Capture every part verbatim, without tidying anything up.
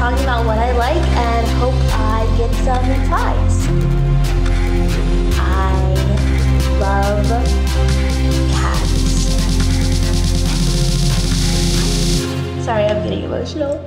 talking about what I like and hope I get some replies. I love cats. Sorry, I'm getting emotional.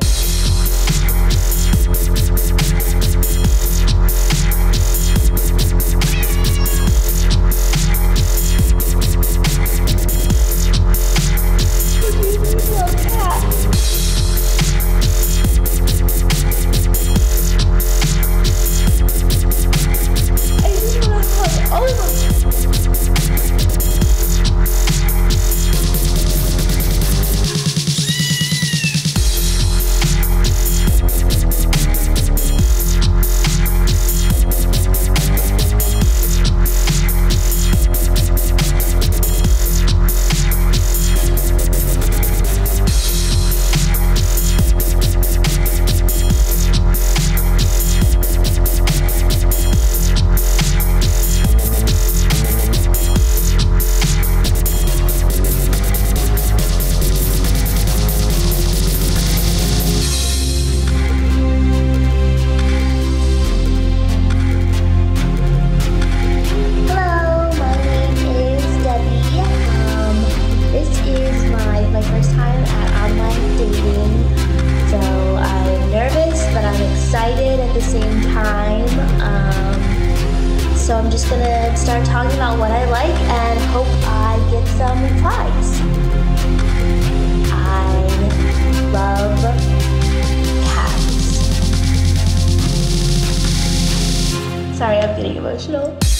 Excited at the same time, um, so I'm just gonna start talking about what I like and hope I get some replies. I love cats. Sorry, I'm getting emotional.